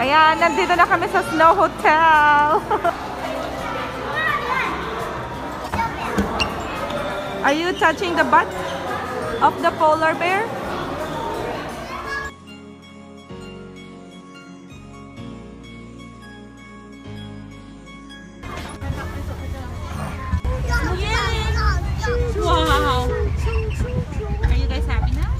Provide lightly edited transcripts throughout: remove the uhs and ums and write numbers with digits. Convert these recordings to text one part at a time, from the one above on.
Ayan, nandito na kami sa Snow Hotel. Are you touching the butt of the polar bear? Wow! Are you guys happy now?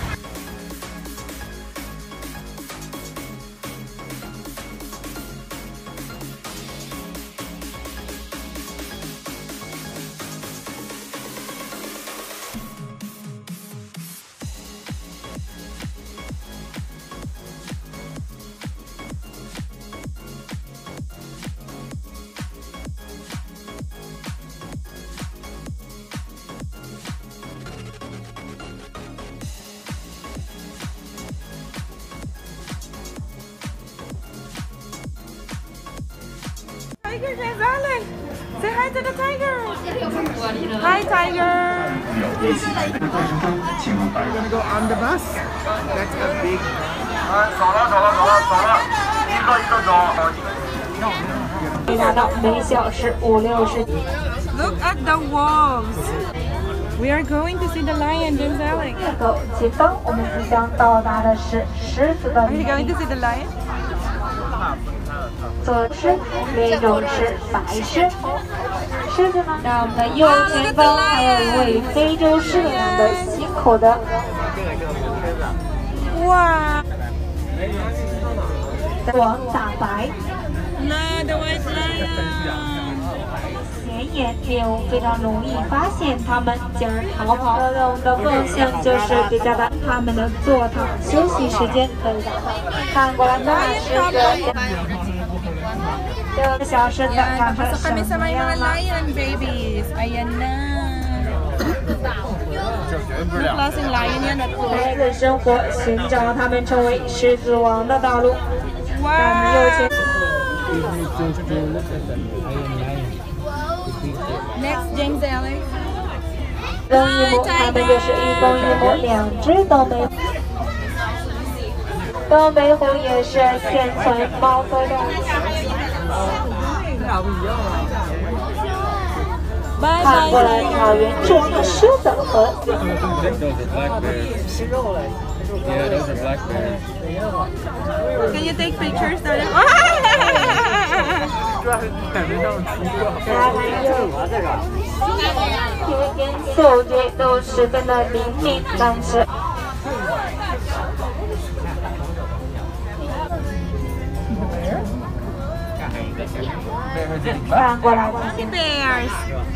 Tiger Gonzalez! Say hi to the tiger! Hi, tiger! We're gonna go on the bus. That's a big. Look at the wolves! We are going to see the lion, Gonzalez. Are you going to see the lion? 左狮，另一种是白狮。狮子呢？那我们的右前方还有一位非洲狮子样的吸口的。 哇！ 黄大白。 那 the white lion。 显眼，猎物非常容易发现它们，进而逃跑。我们的奉献就是给大家他们的坐躺休息时间可以达到。看过来，那是个。 小狮子长成什么样呢 lion babies. Ayan na. Klaseng lion yan at 孩子生活，寻找他们成为狮子王的道路。让我们右前。 Next, Zhengzhou. 公一母，他们就是一公一母，两只东北。东北虎也是现存猫科动物。 看过来，草原中的狮子和。 Can you take pictures, darling? 田间嗅觉都十分的灵敏，但是。 看过来， Bears.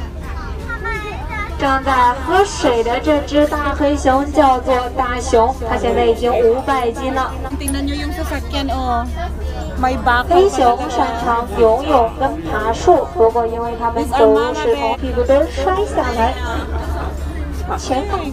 正在喝水的这只大黑熊叫做大熊，它现在已经500斤了。 Tingnan nyo yung sasakyan, oh. May baka. 黑熊擅长游泳跟爬树，不过因为它们走路时从屁股墩摔下来，前方。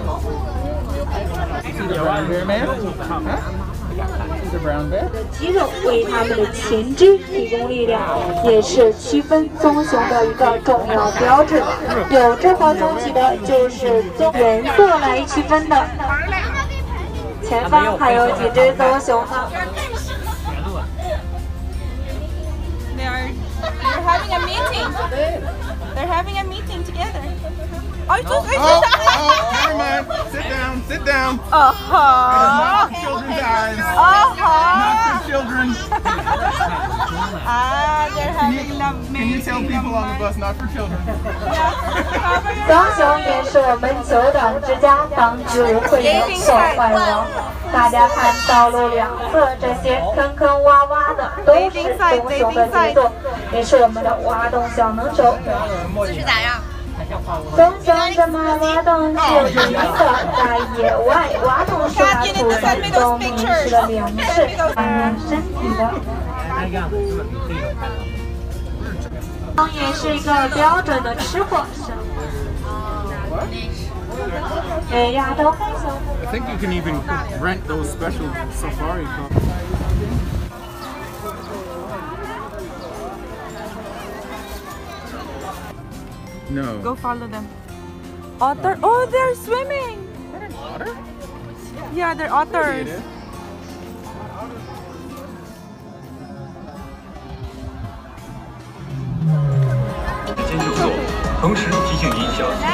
肌肉为它们的前肢提供力量，也是区分棕熊的一个重要标志。有这块棕旗的就是颜色来区分的。前方还有几只棕熊呢。 They're having a meeting. They're having a meeting together. Cameraman, sit down, sit down. Not for children's eyes. Not for children. They're having love meeting. Can you tell people on the bus not for children? 棕熊也是我们酋长之家防止误会的破坏王。大家看道路两侧这些坑坑洼洼的，都是棕熊的杰作，也是我们的挖洞小能手。 姿势咋样？ 棕熊怎么挖洞就是一个在野外挖洞是它储存冬眠时的粮食，锻炼身体的。它也是一个标准的吃货。亚洲黑熊。 I think you can even rent those special safari cars. No. Go follow them. Otter. Oh, they're swimming. Is that an otter? Yeah, they're otters. 同时提醒您小心。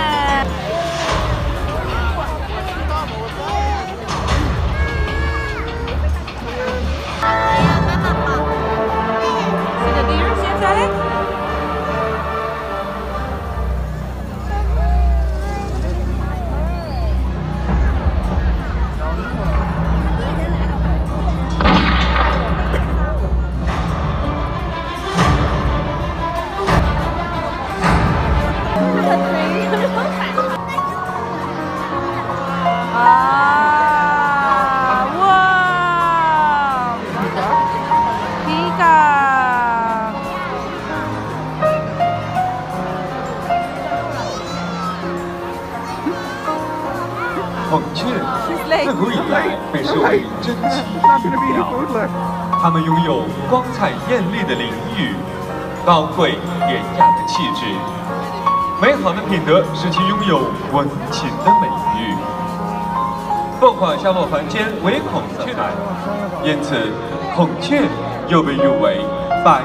孔雀自古以来被视为珍奇异鸟，它们拥有光彩艳丽的领域、高贵典雅的气质、美好的品德，使其拥有文情的美誉。凤凰下落凡间，唯孔雀来，因此孔雀又被誉为百。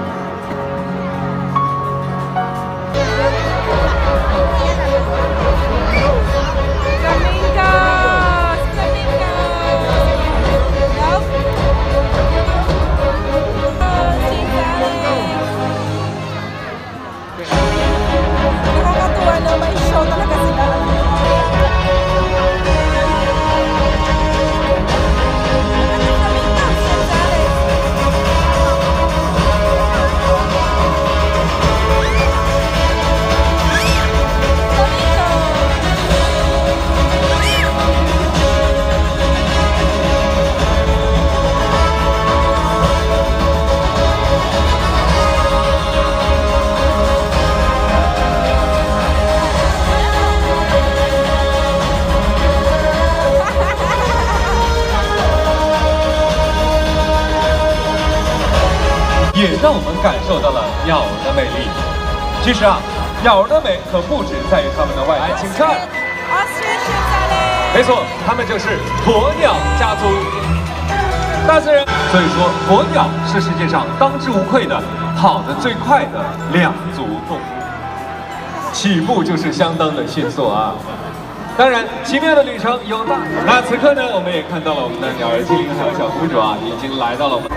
也让我们感受到了鸟儿的魅力。其实啊，鸟儿的美可不止在于它们的外表。请看，没错，它们就是鸵鸟家族。大自然，所以说鸵鸟是世界上当之无愧的跑得最快的两足动物，起步就是相当的迅速啊。当然，奇妙的旅程有大。那此刻呢，我们也看到了我们的鸟儿精灵还有小公主啊，已经来到了我们。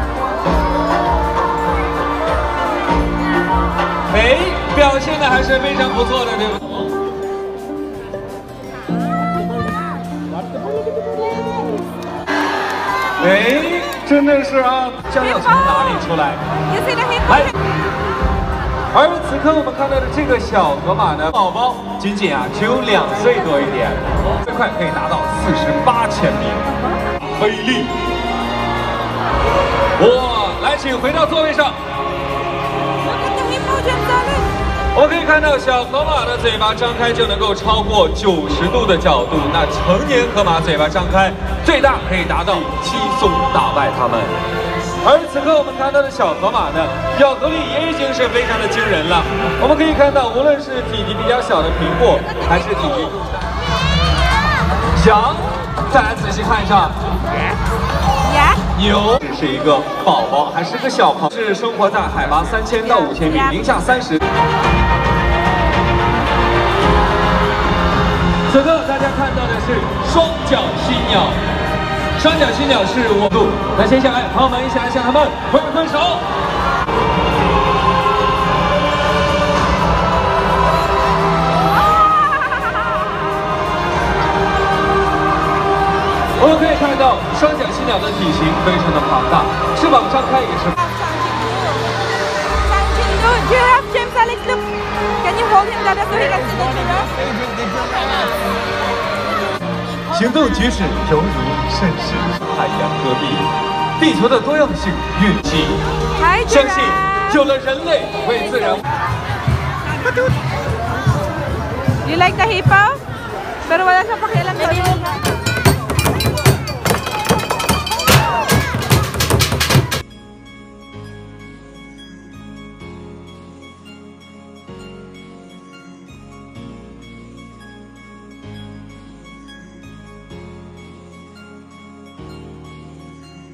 哎，表现的还是非常不错的，对不对？哎，真的是啊，将要从哪里出来？来，而此刻我们看到的这个小河马呢，宝宝仅仅啊只有2岁多一点，最快可以达到48千米，威力！哇，来，请回到座位上。 我们可以看到，小河马的嘴巴张开就能够超过90度的角度。那成年河马嘴巴张开，最大可以达到轻松打败它们。而此刻我们看到的小河马呢，咬合力也已经是非常的惊人了。我们可以看到，无论是体积比较小的苹果，还是体积小，再来仔细看一下。 牛只是一个宝宝，还是个小朋友，是生活在海拔3000到5000米，零下30。此刻大家看到的是双脚犀鸟，双脚犀鸟是我们。那接下来，朋友们一起来向他们挥挥手。我们可以看到双脚犀鸟的体型非常的庞大，翅膀张开也是。 Do you have James Alex? Look, can you hold him down so he can see the giraffe? 行动举止犹如盛世海洋戈壁，地球的多样性运气，相信有了人类为自然。 You like the hippo? Pero wala siyang pakialam sa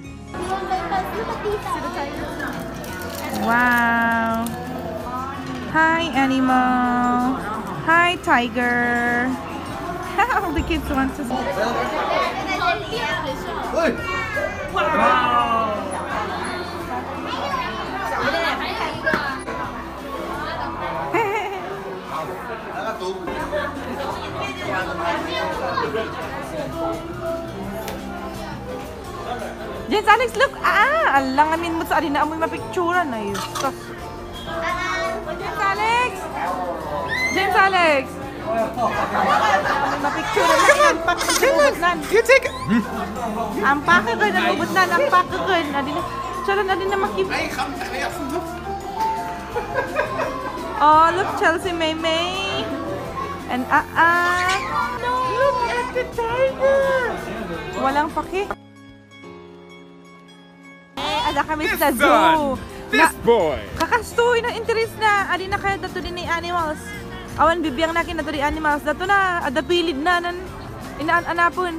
Wow. Hi, animal. Hi, tiger. All the kids want to see. James Alex, look! Alang amin mo sa arena amoy mapicturan na yun. James Alex! James Alex! Mapicturan na yan. Pakikubutnan. You take it! Ang pakikun, ang kubutnan, ang pakikun. Charan, adin na makip. Oh, look, Chelsea May May. And no! Look at the tiger! Walang paki. Ada kami sa zoo. This boy! Kakastoy na interest na. Adi na kaya dato din ni animals. Awan bibiyang nakin dato di animals. Dato na, ada pilid na nan inaan-anapon.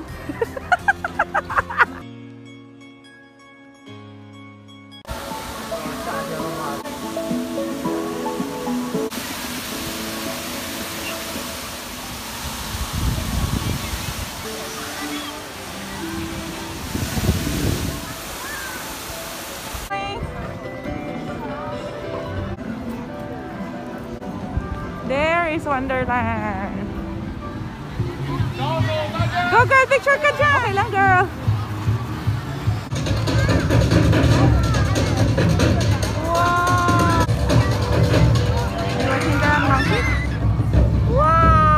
There is Wonderland. Go girl, picture ka dyan. Okay lang girl. Wow. You watching the monkey? Wow.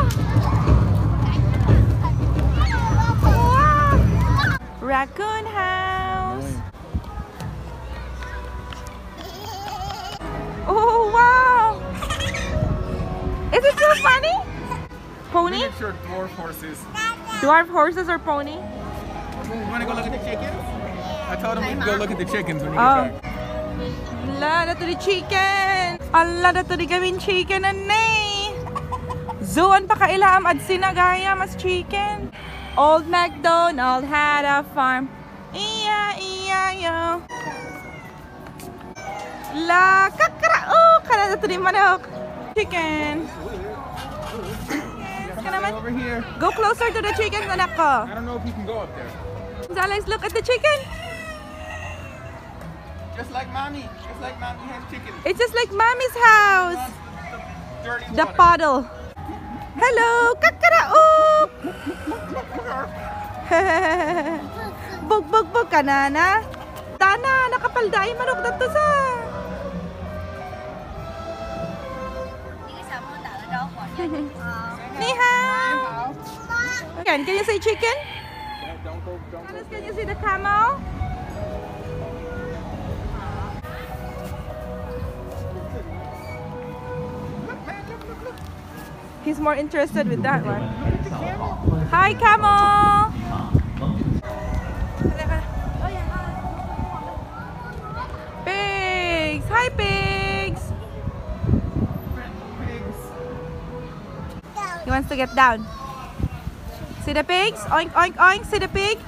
Wow. Raccoon house. Oh wow. Is it so funny? Pony? Miniature dwarf horses. Dwarf horses or pony? You want to go look at the chickens? I told him we'd go look at the chickens when you Oh. get back. Ala, dato di chicken. Ala, dato di gawin chicken anay. Zoon pa kailam at sinagaya mas chicken. Old MacDonald had a farm. Iya-iya-yo. La, kakrao. Kana dato di manok. Chicken. Over here. Go closer to the chicken, anak ko. I don't know if you can go up there. Alex, look at the chicken. Just like mommy. Just like mommy has chickens. It's just like Mommy's house. Dirty The water. puddle. Hello, kakaraok. Bug bug bug kanana. Tana, nakapalday manok dito sa. Ni hao. Can you say chicken? Don't go. Can you see the camel? He's more interested with that one. Hi, camel. Pigs. Hi, pigs. He wants to get down. See the pigs? Oink, oink, oink. See the pig?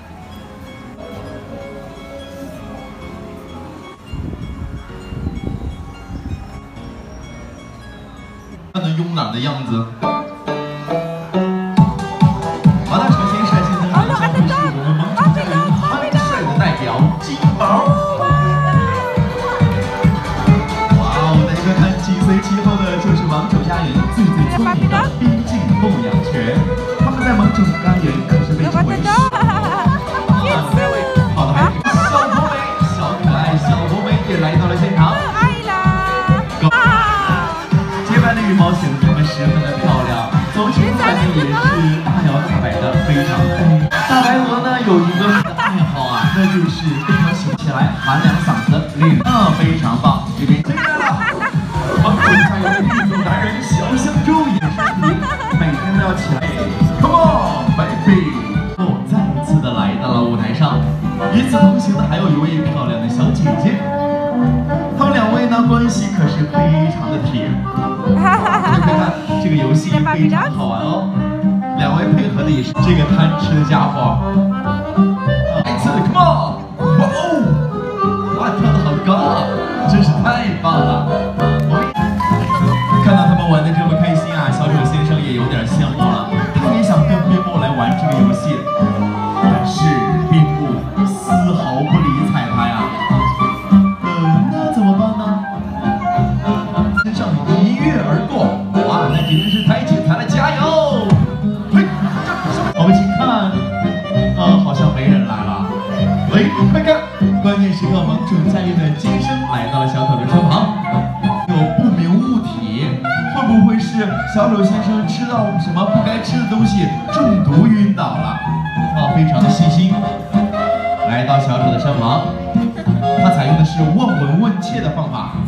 快看，关键时刻，萌宠家园的金生来到了小丑的身旁。有不明物体，会不会是小丑先生吃到什么不该吃的东西，中毒晕倒了？非常的细心，来到小丑的身旁。他采用的是望闻问切的方法。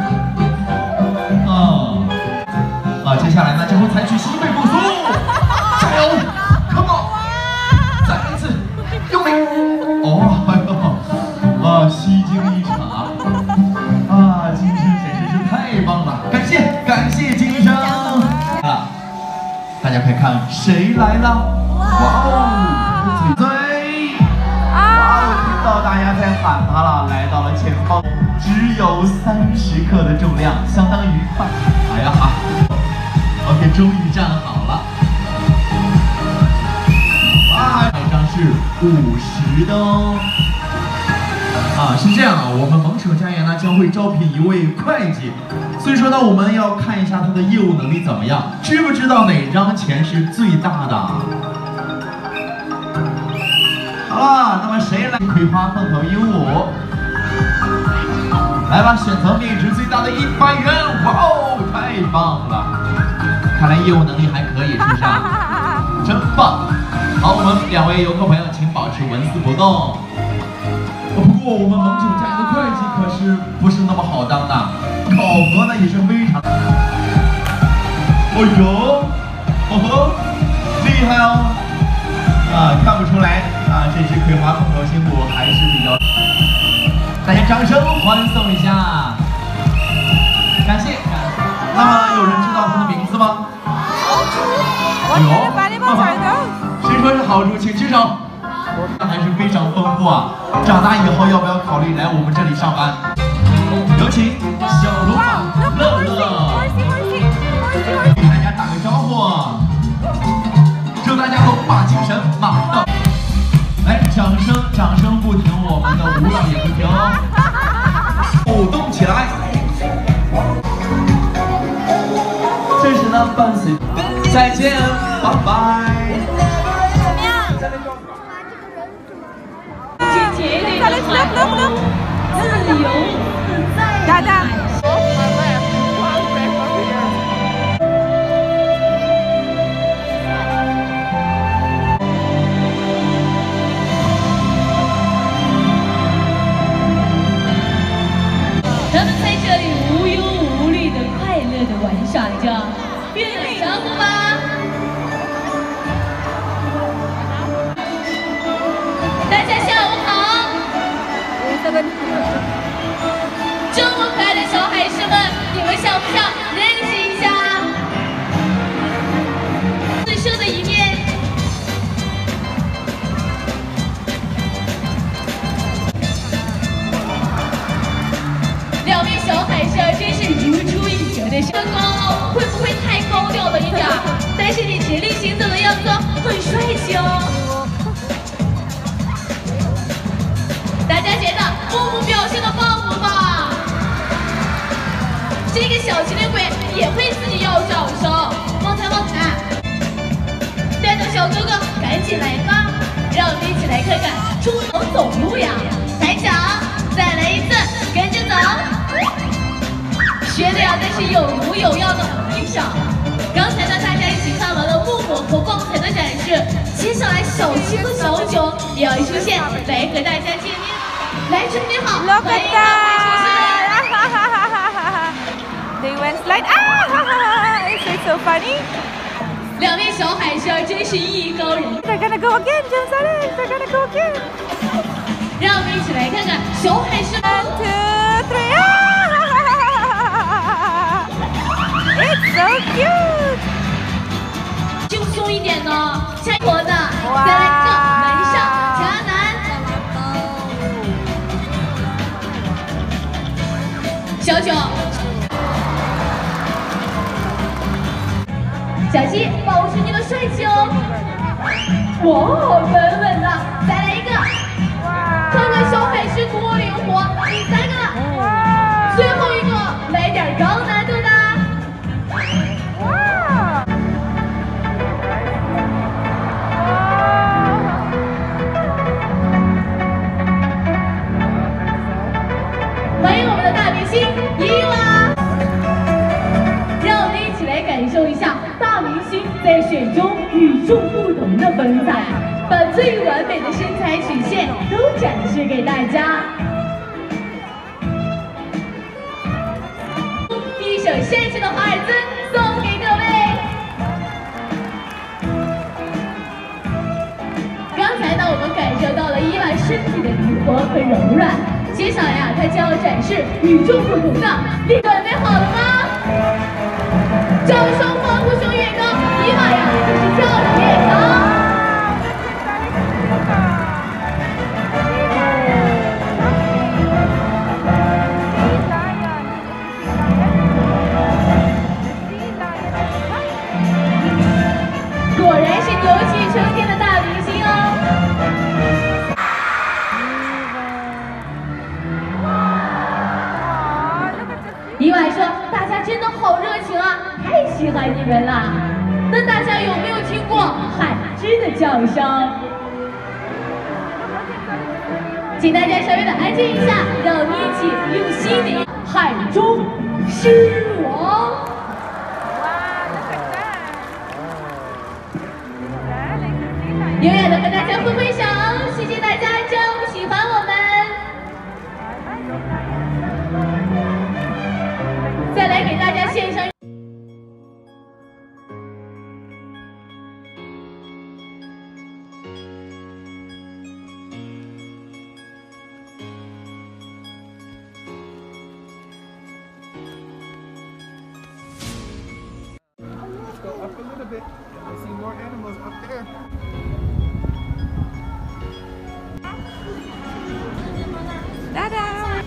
接下来呢将会采取心肺复苏，加油 ，Come on， 再来一次，用力，吸睛一场金生简直是太棒了，感谢金生大家快看谁来了，听到大家在喊他了，来到了前方，只有30克的重量，相当于OK， 终于站好了。这张是50的哦。是这样我们萌宠家园呢将会招聘一位会计，所以说呢，我们要看一下他的业务能力怎么样。知不知道哪张钱是最大的？那么谁来？葵花凤头鹦鹉，来吧，选择面值最大的100元。太棒了！看来业务能力还可以，是不是真棒！好，我们2位游客朋友，请保持纹丝不动。不过我们萌宠家园的会计可是不是那么好当的，考核呢也是非常……厉害哦！看不出来这只葵花凤头鹦鹉还是比较……大家掌声欢送一下，感谢。那么有人知道它的名字吗？谁说是豪猪？请举手。还是非常丰富长大以后要不要考虑来我们这里上班？有请小龙马乐乐，给大家打个招呼，祝大家龙马精神马到！来，掌声不停，我们的舞蹈也不停舞动起来！这时呢，伴随再见，拜拜。 自由自在。 大大。 他们在这里无忧无虑的快乐的玩耍着，愿意打招呼吗？大家下午好。这么可爱的小海狮们，你们想不想认识一下最秀的一面？两位小海狮真是如出一辙的身高，会不会太高调了一点？但是你直立行走的样子很帅气哦。大家觉得木木表现的棒不棒？这个小机灵鬼也会自己要掌声，旺财！带动小哥哥赶紧来吧，让我们一起来看看出头走路呀！抬脚，再来一次，跟着走。学的呀，那是有模有样的一场。刚才呢，大家一起看完了木木和旺财的展示，接下来小七和小九也要出现，来和大家见面。来，准备好，欢迎两位出现。 They went slide. It's so funny. 两位小海狮真是艺高人。 They're gonna go again, Gonzalez. They're gonna go again. 让我们一起来看看小海狮。 1, 2, 3. It's so cute. 轻松一点呢，加油的，再来一个门上加难。小九，小七，保持你的帅气哦！哇，稳稳的，再来一个！看看小海狮多灵活，第3个了，最后一个，来点高难度的。哇！ 星伊娃。让我们一起来感受一下大明星在水中与众不同的风采，把最完美的身材曲线都展示给大家。一首煽情的华尔兹送给各位。刚才呢，我们感受到了伊娃身体的灵活和柔软。接下来啊，她将要展示与众不同的力。准备好了吗？掌声欢呼声越高，伊娃呀就是跳得越高。果然是牛气冲天的大明星哦！伊娃说：“大家真的好热情啊，太喜欢你们了。”那大家有没有听过海狮的叫声？请大家稍微的安静一下，让我们一起用心灵海中狮王。永远的和大家挥挥手，谢谢大家这么喜欢我们。再来给大家献上。 Let's go up a little bit. I see more animals up there. 哒哒！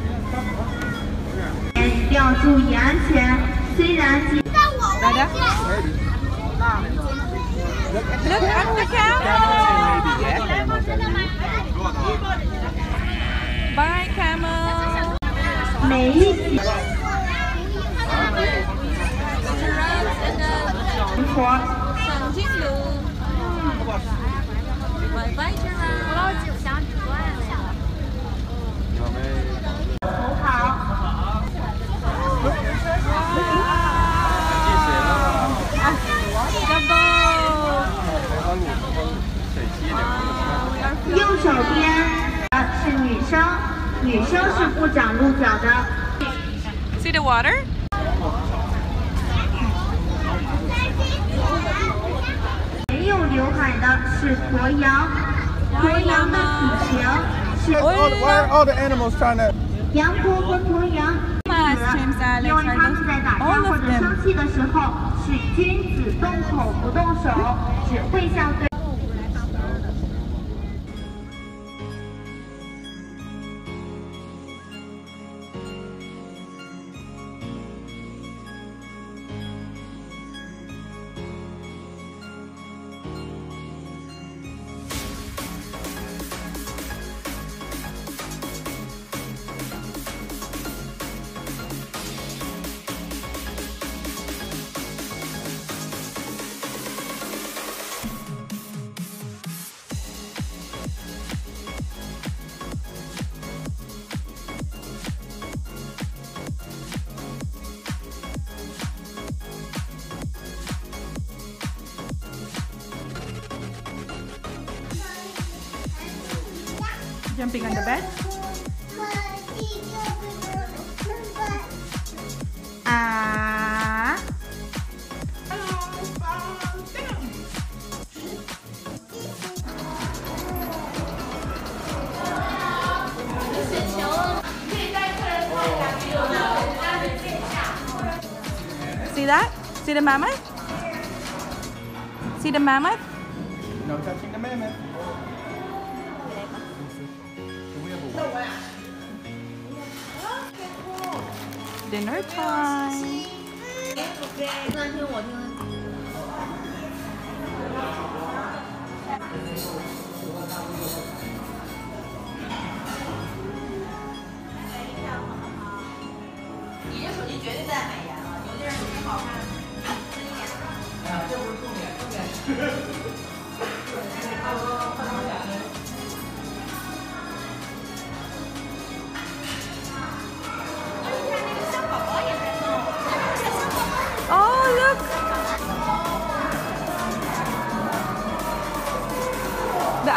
一定要注意安全。虽然哒哒 ！Look at the camel! Bye, camel! 每一集长颈鹿。拜拜，我老九想指断了。 很好。右手边是女生，女生是不长鹿角的。 See the water? 没有刘海的是驼羊，驼羊的体型是 Why are all the animals trying to? 羊驼和驼羊，因为它们在打架或者生气的时候是君子动口不动手，只会向对。 Jumping on the bed? Ah. See that? See the mammoth? See the mammoth? No touching the mammoth. Dinner time. 你这手机绝对带美颜了，有的人手机好看，这不是重点，重点是。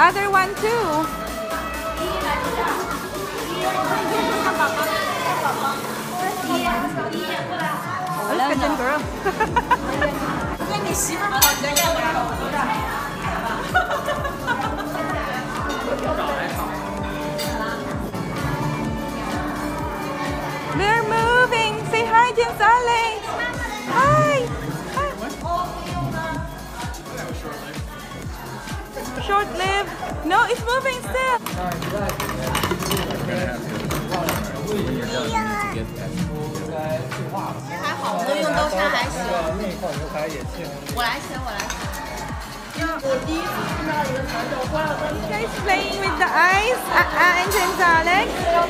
other one too. Look at them, girl. They're moving. Say hi, James Alex. Hi. Short-lived. No, it's moving still. 还好，能用刀叉还行。我来切，我来切。 Guys playing with the ice. And James Alex.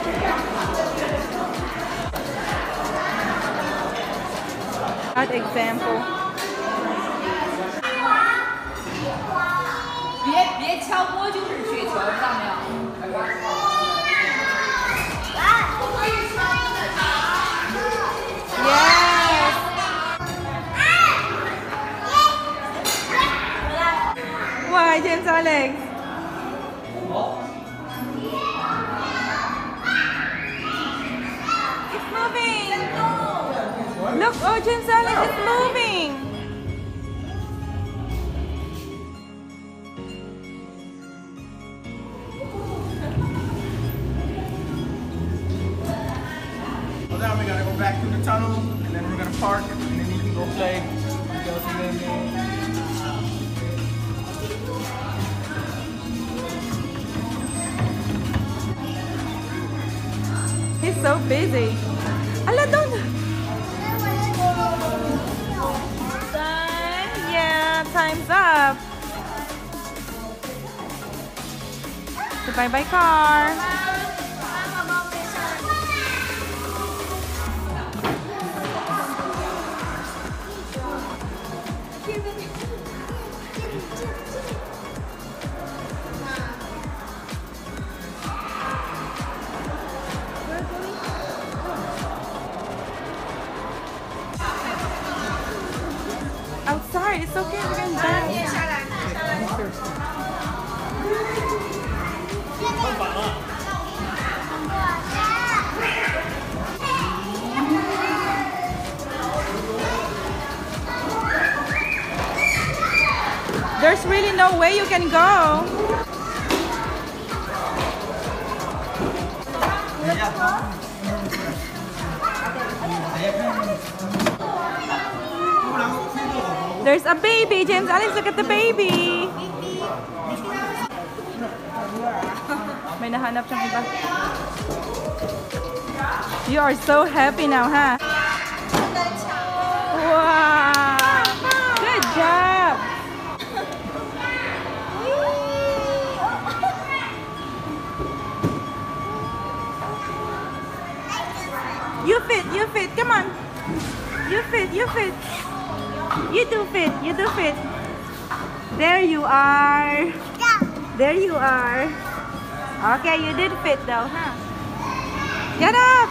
That example. 别敲锅，就是雪球，知道没有？ Yes. Why, James Alex? It's moving. Look, oh, James Alex is moving. Well, now we gotta go back through the tunnel, and then we're gonna park, and then you can go play. Go swimming. He's so busy. Ala, don't. Yeah, time's up. So bye-bye, car. Outside, it's okay, we're going back. There's really no way you can go. There's a baby, James Alex, look at the baby. May nahanap siyang iba. You are so happy now, huh? Wow! Good job! You fit, come on. You fit. You do fit. There you are. There you are. Okay, you did fit though, huh? Get up!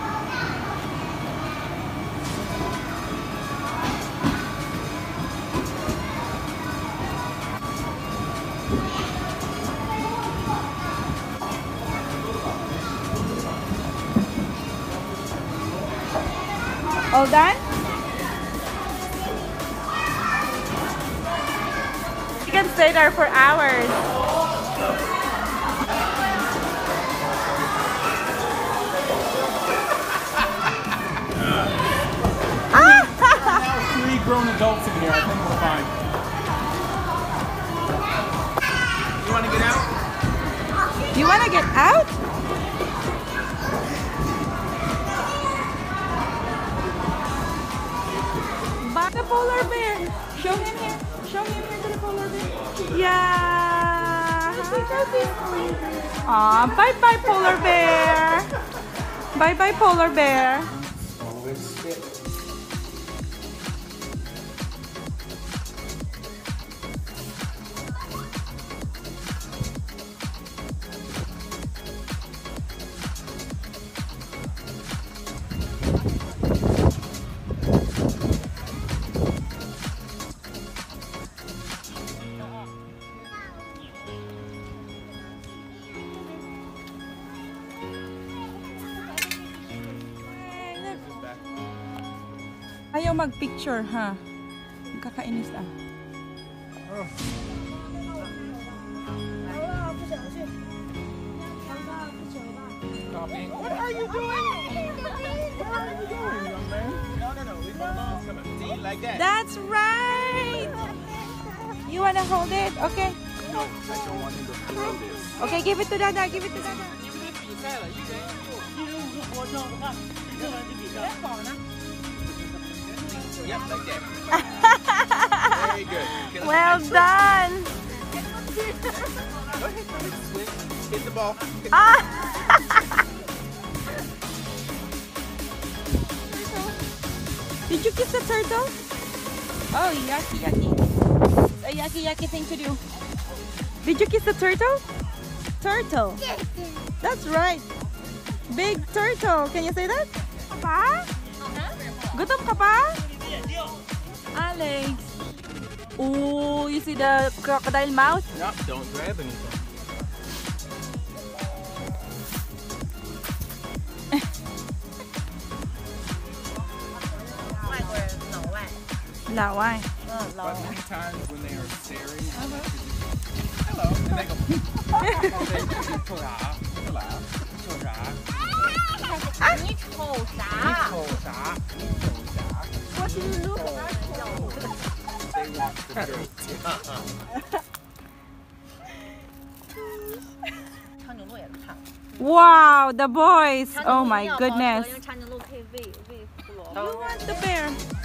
All done? You can stay there for hours. Now 3 grown adults in here. I think we're fine. You want to get out? You want to get out? Back the polar bear. Show him here. Show him here to the polar bear. Yeah. Aw, bye-bye polar bear. Bye-bye polar bear. Ayaw mag-picture, ha? Kakainis ah. What are you doing? What are you doing, young man? No. Leave it alone. Come on. See, like that. That's right! You wanna hold it? Okay. No, I don't want him to throw this. Okay, give it to Dada. Give it to Dada. Yep, like that. Very good. Well done! Go ahead, swing. Hit the ball. Did you kiss the turtle? Oh, yucky. It's a yucky thing to do. Did you kiss the turtle? Turtle. That's right. Big turtle. Can you say that? Pa? Gutom ka pa? Alex. Oh, you see the crocodile mouth? No, don't grab anything. Lao Wai. But many times when they are staring, hello, and they go, What do you look at? they want the dirt. Wow, the boys. Oh my goodness. You want the bear?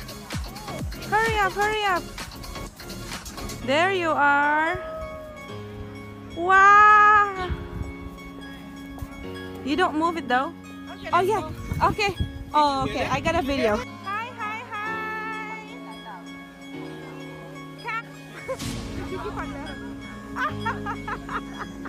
Hurry up. There you are. Wow. You don't move it though. Oh yeah. Okay. Oh, okay. I got a video. Hi. Did you keep on there?